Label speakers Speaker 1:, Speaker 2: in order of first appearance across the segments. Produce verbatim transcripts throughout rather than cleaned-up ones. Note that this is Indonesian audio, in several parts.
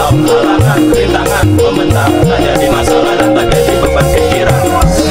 Speaker 1: stop, halangan, rintangan, membentang, tak jadi masalah dan tak jadi beban pikiran.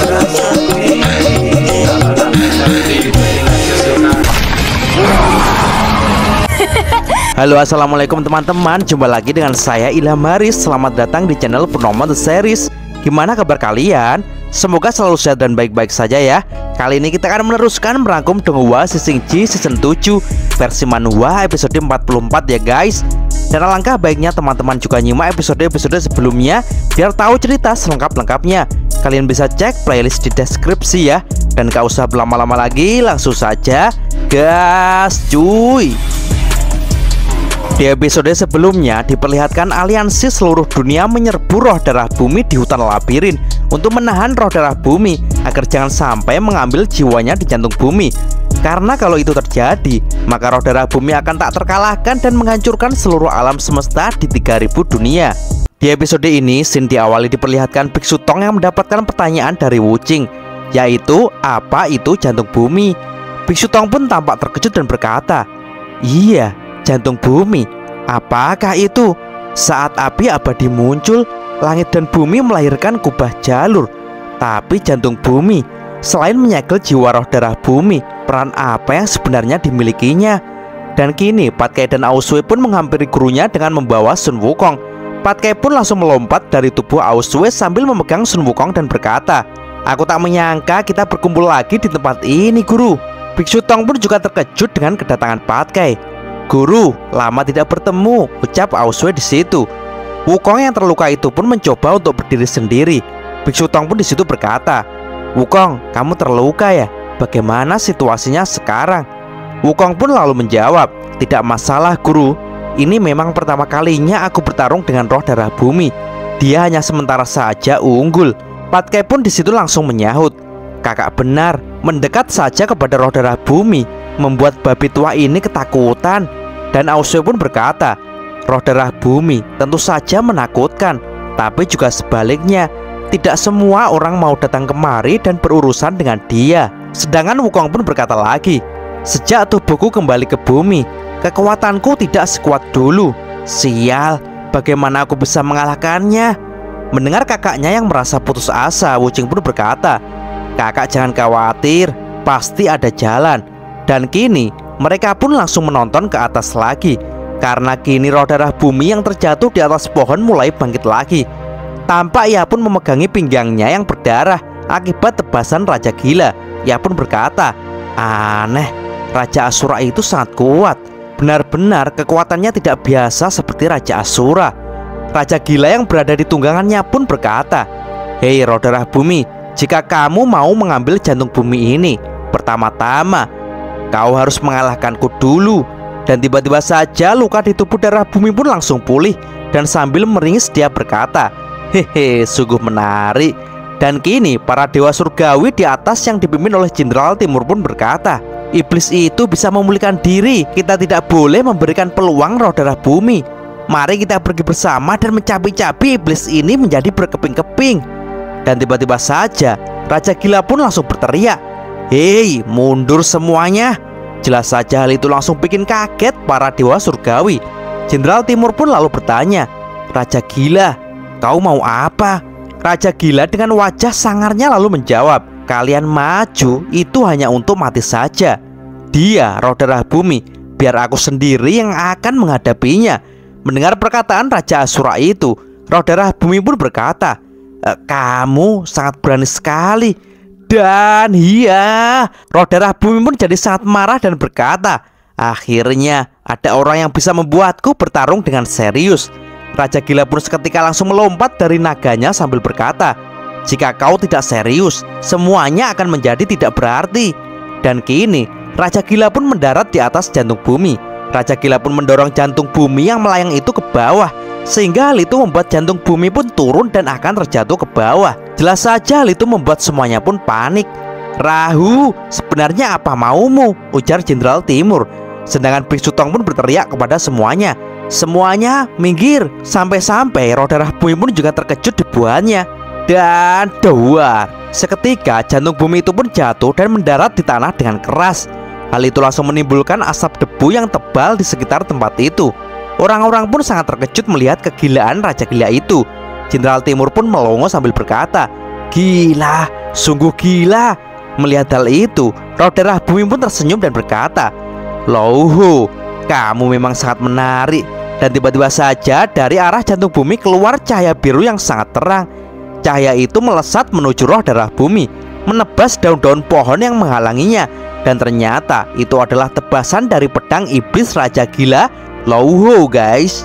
Speaker 2: Halo, assalamualaikum teman-teman. Jumpa lagi dengan saya Ilham Haris. Selamat datang di channel Purnomo The Series. Gimana kabar kalian? Semoga selalu sehat dan baik-baik saja ya. Kali ini kita akan meneruskan merangkum Donghua Shishing-ji season tujuh versi manhwa episode empat puluh empat ya guys. Dan alangkah baiknya teman-teman juga nyimak episode-episode sebelumnya biar tahu cerita selengkap-lengkapnya. Kalian bisa cek playlist di deskripsi ya. Dan gak usah berlama-lama lagi, langsung saja gas cuy. Di episode sebelumnya diperlihatkan aliansi seluruh dunia menyerbu roh darah bumi di hutan labirin untuk menahan roh darah bumi agar jangan sampai mengambil jiwanya di jantung bumi. Karena kalau itu terjadi, maka roh darah bumi akan tak terkalahkan dan menghancurkan seluruh alam semesta di tiga ribu dunia. Di episode ini, scene diawali diperlihatkan Biksu Tong yang mendapatkan pertanyaan dari Wuching, yaitu apa itu jantung bumi. Biksu Tong pun tampak terkejut dan berkata, "Iya, jantung bumi. Apakah itu?" Saat api abadi muncul, langit dan bumi melahirkan kubah jalur. Tapi jantung bumi, selain menyegel jiwa roh darah bumi, peran apa yang sebenarnya dimilikinya? Dan kini Patkai dan Aosue pun menghampiri gurunya dengan membawa Sun Wukong. Patkai pun langsung melompat dari tubuh Aosue sambil memegang Sun Wukong dan berkata, "Aku tak menyangka kita berkumpul lagi di tempat ini, Guru." Biksu Tong pun juga terkejut dengan kedatangan Patkai. "Guru, lama tidak bertemu," ucap Aosue di situ. Wukong yang terluka itu pun mencoba untuk berdiri sendiri. Biksu Tong pun di situ berkata, "Wukong, kamu terluka ya? Bagaimana situasinya sekarang?" Wukong pun lalu menjawab, "Tidak masalah, Guru. Ini memang pertama kalinya aku bertarung dengan roh darah bumi. Dia hanya sementara saja unggul." Patkai pun di situ langsung menyahut, "Kakak benar, mendekat saja kepada roh darah bumi membuat babi tua ini ketakutan." Dan Aosue pun berkata, "Roh darah bumi tentu saja menakutkan, tapi juga sebaliknya, tidak semua orang mau datang kemari dan berurusan dengan dia." Sedangkan Wukong pun berkata lagi, "Sejak tubuhku kembali ke bumi, kekuatanku tidak sekuat dulu. Sial, bagaimana aku bisa mengalahkannya?" Mendengar kakaknya yang merasa putus asa, Wuching pun berkata, "Kakak jangan khawatir, pasti ada jalan." Dan kini mereka pun langsung menonton ke atas lagi, karena kini roh darah bumi yang terjatuh di atas pohon mulai bangkit lagi. Tampak ia pun memegangi pinggangnya yang berdarah akibat tebasan Raja Gila. Ia pun berkata, "Aneh, Raja Asura itu sangat kuat. Benar-benar kekuatannya tidak biasa seperti Raja Asura." Raja Gila yang berada di tunggangannya pun berkata, "Hei roh darah bumi, jika kamu mau mengambil jantung bumi ini, pertama-tama kau harus mengalahkanku dulu." Dan tiba-tiba saja luka di tubuh darah bumi pun langsung pulih. Dan sambil meringis dia berkata, "Hehe, sungguh menarik." Dan kini para dewa surgawi di atas yang dipimpin oleh Jenderal Timur pun berkata, "Iblis itu bisa memulihkan diri. Kita tidak boleh memberikan peluang roh darah bumi. Mari kita pergi bersama dan mencapi-capi iblis ini menjadi berkeping-keping." Dan tiba-tiba saja Raja Gila pun langsung berteriak, "Hei, mundur semuanya." Jelas saja hal itu langsung bikin kaget para dewa surgawi. Jenderal Timur pun lalu bertanya, "Raja Gila, kau mau apa?" Raja Gila dengan wajah sangarnya lalu menjawab, "Kalian maju itu hanya untuk mati saja. Dia roh darah bumi, biar aku sendiri yang akan menghadapinya." Mendengar perkataan Raja Asura itu, roh darah bumi pun berkata, "E, kamu sangat berani sekali." Dan iya, roh darah bumi pun jadi sangat marah dan berkata, "Akhirnya ada orang yang bisa membuatku bertarung dengan serius." Raja Gila pun seketika langsung melompat dari naganya sambil berkata, "Jika kau tidak serius, semuanya akan menjadi tidak berarti." Dan kini Raja Gila pun mendarat di atas jantung bumi. Raja Gila pun mendorong jantung bumi yang melayang itu ke bawah, sehingga hal itu membuat jantung bumi pun turun dan akan terjatuh ke bawah. Jelas saja hal itu membuat semuanya pun panik. "Rahu, sebenarnya apa maumu?" ujar Jenderal Timur. Sedangkan Biksu Tong pun berteriak kepada semuanya, "Semuanya minggir!" Sampai-sampai roh darah bumi pun juga terkejut di buahnya. Dan duar, seketika jantung bumi itu pun jatuh dan mendarat di tanah dengan keras. Hal itu langsung menimbulkan asap debu yang tebal di sekitar tempat itu. Orang-orang pun sangat terkejut melihat kegilaan Raja Gila itu. Jenderal Timur pun melongo sambil berkata, "Gila, sungguh gila." Melihat hal itu, Roh Darah Bumi pun tersenyum dan berkata, "Loh, kamu memang sangat menarik." Dan tiba-tiba saja dari arah jantung bumi keluar cahaya biru yang sangat terang. Cahaya itu melesat menuju Roh Darah Bumi, menebas daun-daun pohon yang menghalanginya. Dan ternyata itu adalah tebasan dari pedang iblis Raja Gila. Loh guys,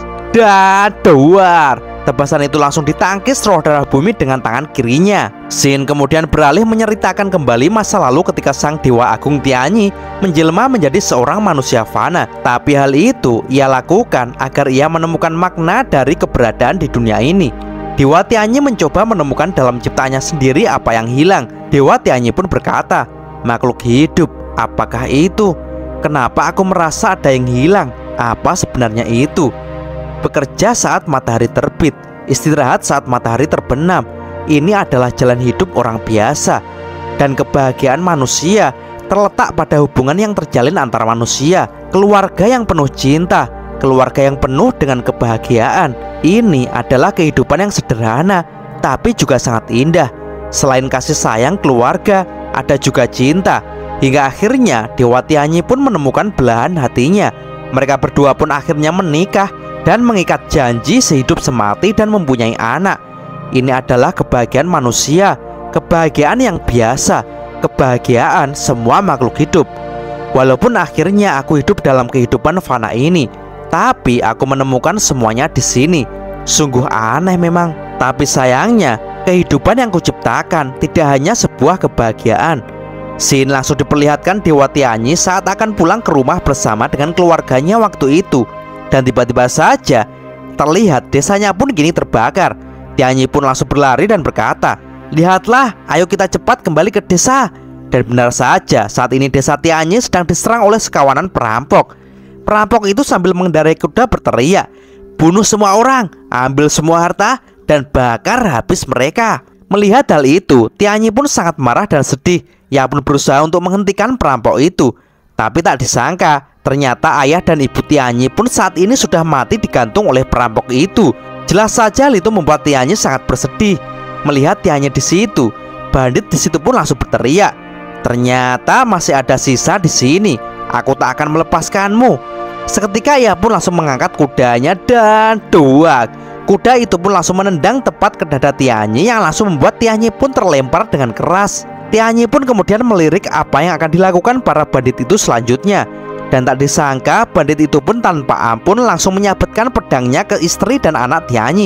Speaker 2: dadar. Tebasan itu langsung ditangkis Roh Darah Bumi dengan tangan kirinya. Shin kemudian beralih menceritakan kembali masa lalu ketika sang Dewa Agung Tianyi menjelma menjadi seorang manusia fana. Tapi hal itu ia lakukan agar ia menemukan makna dari keberadaan di dunia ini. Dewa Tianyi mencoba menemukan dalam ciptaannya sendiri apa yang hilang. Dewa Tianyi pun berkata, "Makhluk hidup, apakah itu? Kenapa aku merasa ada yang hilang? Apa sebenarnya itu?" Bekerja saat matahari terbit, istirahat saat matahari terbenam. Ini adalah jalan hidup orang biasa. Dan kebahagiaan manusia terletak pada hubungan yang terjalin antara manusia. Keluarga yang penuh cinta, keluarga yang penuh dengan kebahagiaan. Ini adalah kehidupan yang sederhana, tapi juga sangat indah. Selain kasih sayang keluarga, ada juga cinta. Hingga akhirnya Dewa Tianyi pun menemukan belahan hatinya. Mereka berdua pun akhirnya menikah dan mengikat janji sehidup semati dan mempunyai anak. Ini adalah kebahagiaan manusia, kebahagiaan yang biasa, kebahagiaan semua makhluk hidup. Walaupun akhirnya aku hidup dalam kehidupan fana ini, tapi aku menemukan semuanya di sini. Sungguh aneh memang. Tapi sayangnya, kehidupan yang kuciptakan tidak hanya sebuah kebahagiaan. Shin langsung diperlihatkan Dewa Tianyi saat akan pulang ke rumah bersama dengan keluarganya waktu itu. Dan tiba-tiba saja terlihat desanya pun kini terbakar. Tianyi pun langsung berlari dan berkata, "Lihatlah, ayo kita cepat kembali ke desa." Dan benar saja, saat ini desa Tianyi sedang diserang oleh sekawanan perampok. Perampok itu sambil mengendarai kuda berteriak, "Bunuh semua orang, ambil semua harta, dan bakar habis mereka." Melihat hal itu, Tianyi pun sangat marah dan sedih. Ia pun berusaha untuk menghentikan perampok itu. Tapi tak disangka, ternyata ayah dan ibu Tianyi pun saat ini sudah mati digantung oleh perampok itu. Jelas saja hal itu membuat Tianyi sangat bersedih. Melihat Tianyi di situ, bandit di situ pun langsung berteriak, "Ternyata masih ada sisa di sini. Aku tak akan melepaskanmu." Seketika ia pun langsung mengangkat kudanya dan duak. Kuda itu pun langsung menendang tepat ke dada Tianyi yang langsung membuat Tianyi pun terlempar dengan keras. Tianyi pun kemudian melirik apa yang akan dilakukan para bandit itu selanjutnya. Dan tak disangka bandit itu pun tanpa ampun langsung menyabetkan pedangnya ke istri dan anak Tianyi.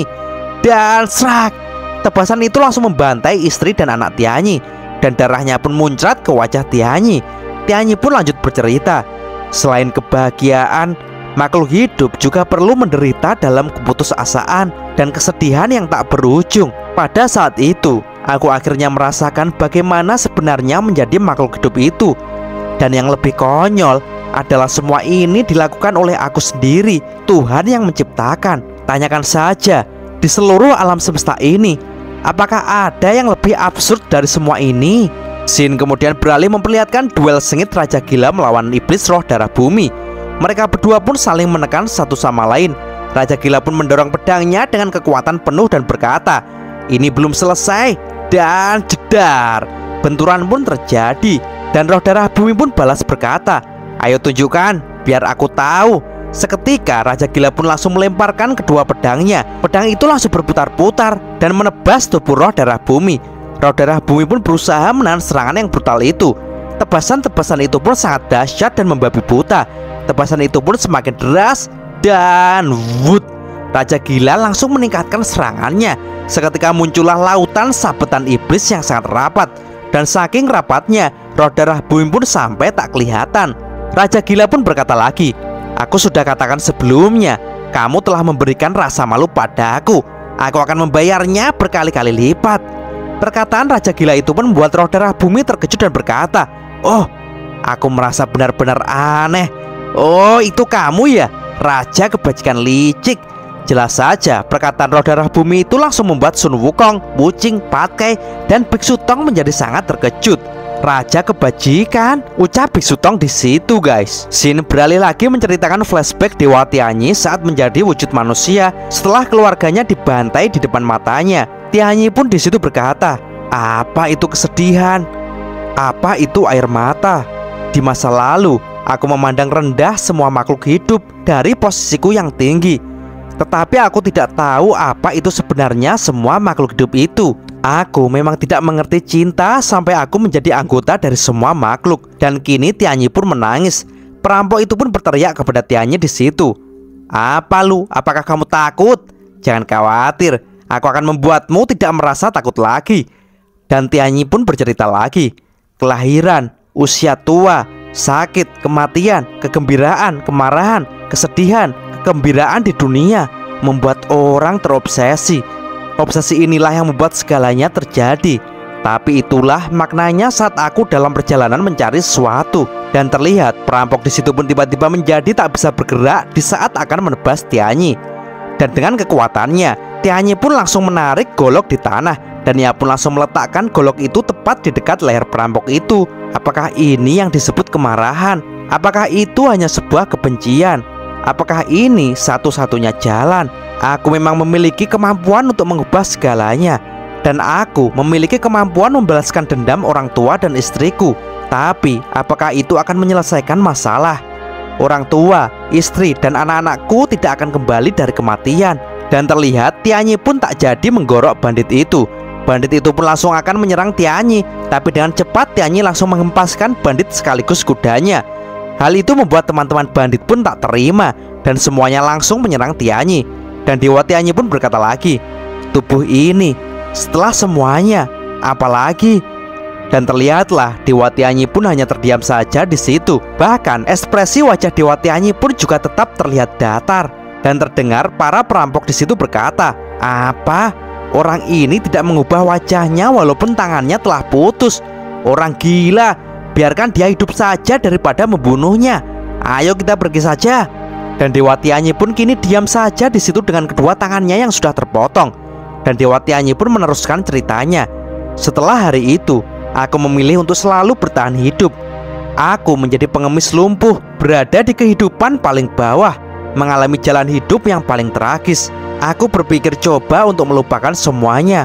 Speaker 2: Dan serak, tebasan itu langsung membantai istri dan anak Tianyi. Dan darahnya pun muncrat ke wajah Tianyi. Tianyi pun lanjut bercerita, "Selain kebahagiaan, makhluk hidup juga perlu menderita dalam keputusasaan dan kesedihan yang tak berujung. Pada saat itu, aku akhirnya merasakan bagaimana sebenarnya menjadi makhluk hidup itu. Dan yang lebih konyol adalah semua ini dilakukan oleh aku sendiri, Tuhan yang menciptakan. Tanyakan saja, di seluruh alam semesta ini, apakah ada yang lebih absurd dari semua ini?" Shin kemudian beralih memperlihatkan duel sengit Raja Gila melawan iblis Roh Darah Bumi. Mereka berdua pun saling menekan satu sama lain. Raja Gila pun mendorong pedangnya dengan kekuatan penuh dan berkata, "Ini belum selesai." Dan jedar, benturan pun terjadi. Dan Roh Darah Bumi pun balas berkata, "Ayo tunjukkan, biar aku tahu." Seketika Raja Gila pun langsung melemparkan kedua pedangnya. Pedang itu langsung berputar-putar dan menebas tubuh Roh Darah Bumi. Roh Darah Bumi pun berusaha menahan serangan yang brutal itu. Tebasan-tebasan itu pun sangat dahsyat dan membabi buta. Tebasan itu pun semakin deras dan wut, Raja Gila langsung meningkatkan serangannya. Seketika muncullah lautan sabetan iblis yang sangat rapat. Dan saking rapatnya, Roh Darah Bumi pun sampai tak kelihatan. Raja Gila pun berkata lagi, "Aku sudah katakan sebelumnya, kamu telah memberikan rasa malu padaku. Aku akan membayarnya berkali-kali lipat." Perkataan Raja Gila itu pun membuat Roh Darah Bumi terkejut dan berkata, "Oh, aku merasa benar-benar aneh. Oh, itu kamu ya, Raja Kebajikan Licik." Jelas saja perkataan Roh Darah Bumi itu langsung membuat Sun Wukong, Wuching, Patkai, dan Biksu Tong menjadi sangat terkejut. Raja kebajikan, ucap Biksu Tong di situ, guys. Shin beralih lagi menceritakan flashback Dewa Tianyi saat menjadi wujud manusia setelah keluarganya dibantai di depan matanya. Tianyi pun di situ berkata, apa itu kesedihan? Apa itu air mata? Di masa lalu, aku memandang rendah semua makhluk hidup dari posisiku yang tinggi. Tetapi aku tidak tahu apa itu sebenarnya semua makhluk hidup itu. Aku memang tidak mengerti cinta sampai aku menjadi anggota dari semua makhluk. Dan kini Tianyi pun menangis. Perampok itu pun berteriak kepada Tianyi di situ. Apa lu? Apakah kamu takut? Jangan khawatir, aku akan membuatmu tidak merasa takut lagi. Dan Tianyi pun bercerita lagi. Kelahiran, usia tua, sakit, kematian, kegembiraan, kemarahan, kesedihan, kegembiraan di dunia membuat orang terobsesi. Obsesi inilah yang membuat segalanya terjadi. Tapi itulah maknanya saat aku dalam perjalanan mencari sesuatu. Dan terlihat perampok di situ pun tiba-tiba menjadi tak bisa bergerak di saat akan menebas Tianyi. Dan dengan kekuatannya, Tianyi pun langsung menarik golok di tanah. Dan ia pun langsung meletakkan golok itu tepat di dekat leher perampok itu. Apakah ini yang disebut kemarahan? Apakah itu hanya sebuah kebencian? Apakah ini satu-satunya jalan? Aku memang memiliki kemampuan untuk mengubah segalanya. Dan aku memiliki kemampuan membalaskan dendam orang tua dan istriku. Tapi apakah itu akan menyelesaikan masalah? Orang tua, istri, dan anak-anakku tidak akan kembali dari kematian. Dan terlihat Tianyi pun tak jadi menggorok bandit itu. Bandit itu pun langsung akan menyerang Tianyi. Tapi dengan cepat Tianyi langsung menghempaskan bandit sekaligus kudanya. Hal itu membuat teman-teman bandit pun tak terima. Dan semuanya langsung menyerang Tianyi. Dan Dewa Tianyi pun berkata lagi, tubuh ini, setelah semuanya, apalagi? Dan terlihatlah Dewa Tianyi pun hanya terdiam saja di situ. Bahkan ekspresi wajah Dewa Tianyi pun juga tetap terlihat datar. Dan terdengar para perampok di situ berkata, apa? Orang ini tidak mengubah wajahnya walaupun tangannya telah putus. Orang gila, biarkan dia hidup saja daripada membunuhnya. Ayo kita pergi saja. Dan Dewa Tianyi pun kini diam saja di situ dengan kedua tangannya yang sudah terpotong. Dan Dewa Tianyi pun meneruskan ceritanya. Setelah hari itu, aku memilih untuk selalu bertahan hidup. Aku menjadi pengemis lumpuh, berada di kehidupan paling bawah, mengalami jalan hidup yang paling tragis. Aku berpikir coba untuk melupakan semuanya,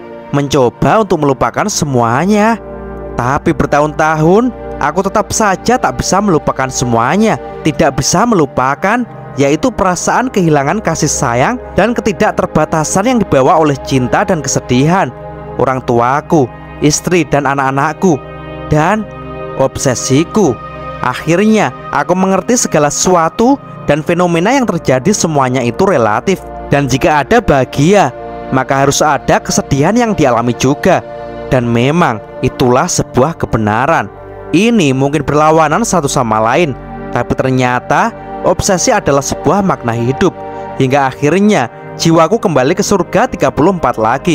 Speaker 2: mencoba untuk melupakan semuanya. Tapi bertahun-tahun aku tetap saja tak bisa melupakan semuanya. Tidak bisa melupakan, yaitu perasaan kehilangan kasih sayang dan ketidakterbatasan yang dibawa oleh cinta dan kesedihan. Orang tuaku, istri dan anak-anakku, dan obsesiku. Akhirnya aku mengerti segala sesuatu dan fenomena yang terjadi semuanya itu relatif. Dan jika ada bahagia, maka harus ada kesedihan yang dialami juga. Dan memang itulah sebuah kebenaran. Ini mungkin berlawanan satu sama lain, tapi ternyata obsesi adalah sebuah makna hidup. Hingga akhirnya jiwaku kembali ke surga tiga puluh empat lagi.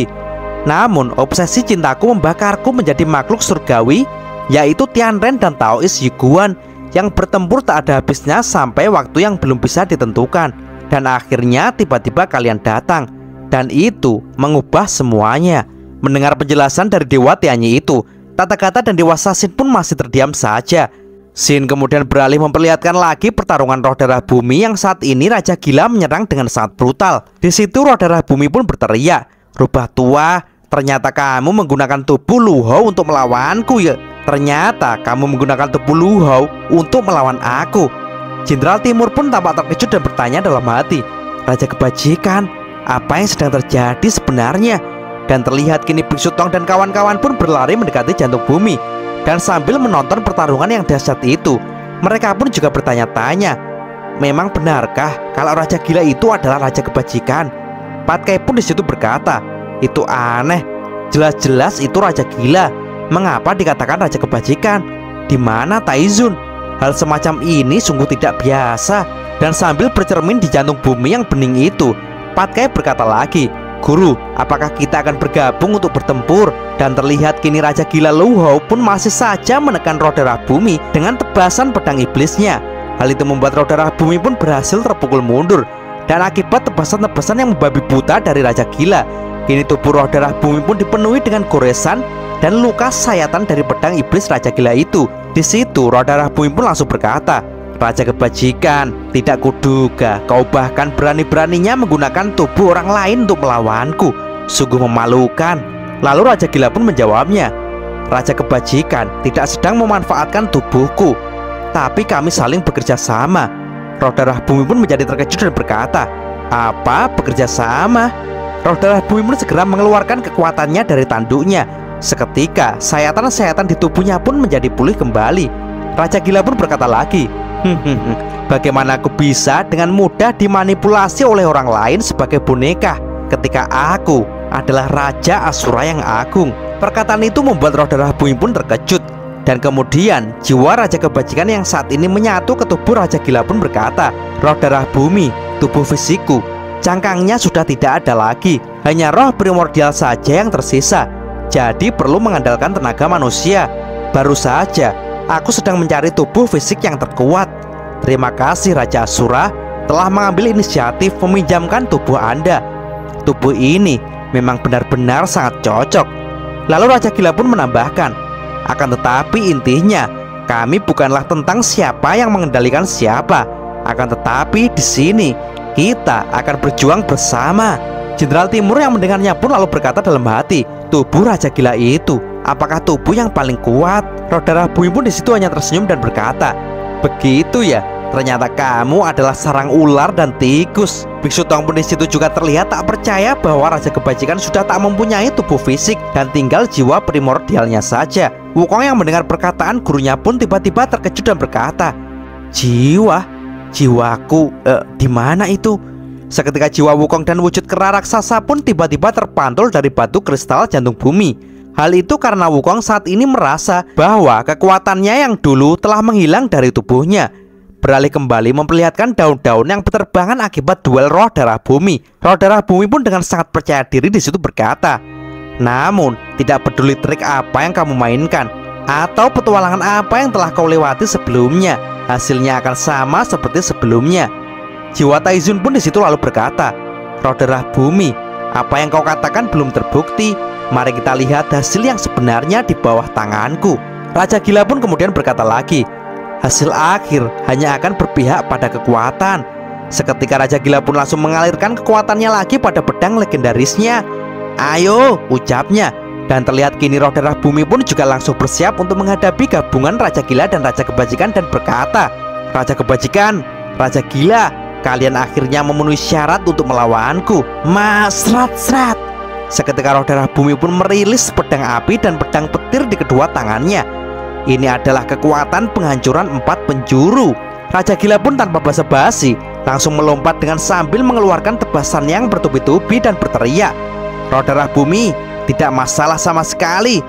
Speaker 2: Namun obsesi cintaku membakarku menjadi makhluk surgawi, yaitu Tianren dan Taoist Yiguan, yang bertempur tak ada habisnya sampai waktu yang belum bisa ditentukan. Dan akhirnya tiba-tiba kalian datang, dan itu mengubah semuanya. Mendengar penjelasan dari Dewa Tianyi itu, Tathagata dan Dewa Sasin pun masih terdiam saja. Shin kemudian beralih memperlihatkan lagi pertarungan roh darah bumi yang saat ini Raja Gila menyerang dengan sangat brutal. Di situ roh darah bumi pun berteriak, rubah tua, ternyata kamu menggunakan tubuh Lu Hou untuk melawanku ya. Ternyata kamu menggunakan tubuh Lu Hou untuk melawan aku. Jenderal Timur pun tampak terkejut dan bertanya dalam hati, Raja Kebajikan, apa yang sedang terjadi sebenarnya? Dan terlihat kini Biksu Tong dan kawan-kawan pun berlari mendekati jantung bumi. Dan sambil menonton pertarungan yang dahsyat itu, mereka pun juga bertanya-tanya, memang benarkah kalau Raja Gila itu adalah Raja Kebajikan? Patkai pun disitu berkata, itu aneh, jelas-jelas itu Raja Gila. Mengapa dikatakan Raja Kebajikan? Di mana Taizun? Hal semacam ini sungguh tidak biasa. Dan sambil bercermin di jantung bumi yang bening itu, Patkai berkata lagi, Guru, apakah kita akan bergabung untuk bertempur? Dan terlihat kini Raja Gila Lu Hou pun masih saja menekan roh darah bumi dengan tebasan pedang iblisnya. Hal itu membuat roh darah bumi pun berhasil terpukul mundur. Dan akibat tebasan-tebasan yang membabi buta dari Raja Gila, kini tubuh roh darah bumi pun dipenuhi dengan goresan dan luka sayatan dari pedang iblis Raja Gila itu. Di situ Roh Darah Bumi pun langsung berkata, "Raja kebajikan, tidak kuduga kau bahkan berani-beraninya menggunakan tubuh orang lain untuk melawanku. Sungguh memalukan." Lalu Raja Gila pun menjawabnya, "Raja kebajikan tidak sedang memanfaatkan tubuhku, tapi kami saling bekerja sama." Roh Darah Bumi pun menjadi terkejut dan berkata, "Apa bekerja sama?" Roh Darah Bumi pun segera mengeluarkan kekuatannya dari tanduknya. Seketika sayatan-sayatan di tubuhnya pun menjadi pulih kembali. Raja Gila pun berkata lagi, "Bagaimana aku bisa dengan mudah dimanipulasi oleh orang lain sebagai boneka ketika aku adalah Raja Asura yang agung?" Perkataan itu membuat Roh Darah Bumi pun terkejut. Dan kemudian jiwa Raja Kebajikan yang saat ini menyatu ke tubuh Raja Gila pun berkata, "Roh Darah Bumi, tubuh fisikku, cangkangnya sudah tidak ada lagi. Hanya roh primordial saja yang tersisa. Jadi perlu mengandalkan tenaga manusia. Baru saja aku sedang mencari tubuh fisik yang terkuat. Terima kasih Raja Asura telah mengambil inisiatif meminjamkan tubuh Anda. Tubuh ini memang benar-benar sangat cocok." Lalu Raja Gila pun menambahkan, "Akan tetapi intinya kami bukanlah tentang siapa yang mengendalikan siapa. Akan tetapi di sini kita akan berjuang bersama." Jenderal Timur yang mendengarnya pun lalu berkata dalam hati, "Tubuh Raja Gila itu apakah tubuh yang paling kuat?" Roh Darah Bumi pun di situ hanya tersenyum dan berkata, "Begitu ya, ternyata kamu adalah sarang ular dan tikus." Biksu Tong pun di situ juga terlihat tak percaya bahwa Raja Kebajikan sudah tak mempunyai tubuh fisik dan tinggal jiwa primordialnya saja. Wukong yang mendengar perkataan gurunya pun tiba-tiba terkejut dan berkata, "Jiwa? Jiwaku? Eh, di mana itu?" Seketika jiwa Wukong dan wujud kera raksasa pun tiba-tiba terpantul dari batu kristal jantung bumi. Hal itu karena Wukong saat ini merasa bahwa kekuatannya yang dulu telah menghilang dari tubuhnya. Beralih kembali memperlihatkan daun-daun yang berterbangan akibat duel Roh Darah Bumi. Roh Darah Bumi pun dengan sangat percaya diri di situ berkata, "Namun tidak peduli trik apa yang kamu mainkan atau petualangan apa yang telah kau lewati sebelumnya, hasilnya akan sama seperti sebelumnya." Jiwa Taizun pun di situ lalu berkata, "Roh Darah Bumi, apa yang kau katakan belum terbukti. Mari kita lihat hasil yang sebenarnya di bawah tanganku." Raja Gila pun kemudian berkata lagi, "Hasil akhir hanya akan berpihak pada kekuatan." Seketika Raja Gila pun langsung mengalirkan kekuatannya lagi pada pedang legendarisnya. "Ayo," ucapnya. Dan terlihat kini Roh Darah Bumi pun juga langsung bersiap untuk menghadapi gabungan Raja Gila dan Raja Kebajikan dan berkata, "Raja Kebajikan, Raja Gila, kalian akhirnya memenuhi syarat untuk melawanku." Mas serat-serat. Seketika Roh Darah Bumi pun merilis pedang api dan pedang petir di kedua tangannya. Ini adalah kekuatan penghancuran empat penjuru. Raja Gila pun tanpa basa-basi langsung melompat dengan sambil mengeluarkan tebasan yang bertubi-tubi dan berteriak, "Roh Darah Bumi, tidak masalah sama sekali.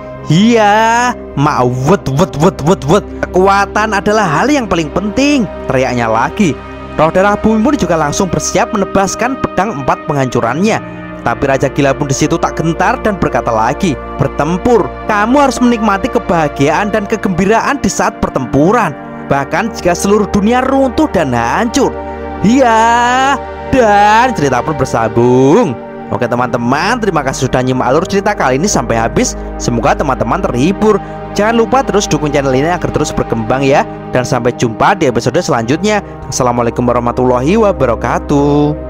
Speaker 2: Iya, ma'wet wet wet wet wet. Kekuatan adalah hal yang paling penting," teriaknya lagi. Roh Darah Bumi pun juga langsung bersiap menebaskan pedang empat penghancurannya. Tapi Raja Gila pun di situ tak gentar dan berkata lagi, "Bertempur, kamu harus menikmati kebahagiaan dan kegembiraan di saat pertempuran, bahkan jika seluruh dunia runtuh dan hancur." Iya, dan cerita pun bersambung. Oke teman-teman, terima kasih sudah nyimak alur cerita kali ini sampai habis. Semoga teman-teman terhibur. Jangan lupa terus dukung channel ini agar terus berkembang ya. Dan sampai jumpa di episode selanjutnya. Assalamualaikum warahmatullahi wabarakatuh.